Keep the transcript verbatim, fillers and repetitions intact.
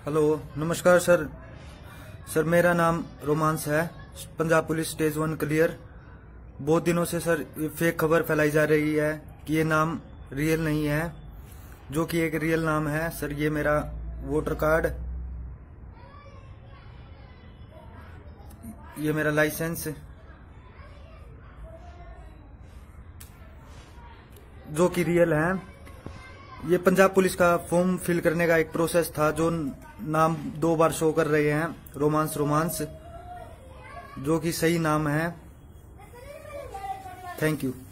Hello, नमस्कार sir. Sir मेरा नाम रोमांस है, Punjab police stage one clear. बहुत दिनों से सर ये फेक खबर फैलाई जा रही है कि ये नाम रियल नहीं है, जो कि एक रियल नाम है। सर ये मेरा वोटर कार्ड, ये मेरा लाइसेंस, जो कि रियल है। ये पंजाब पुलिस का फॉर्म फिल करने का एक प्रोसेस था, जो नाम दो बार शो कर रहे हैं, रोमांस रोमांस, जो कि सही नाम है। Thank you.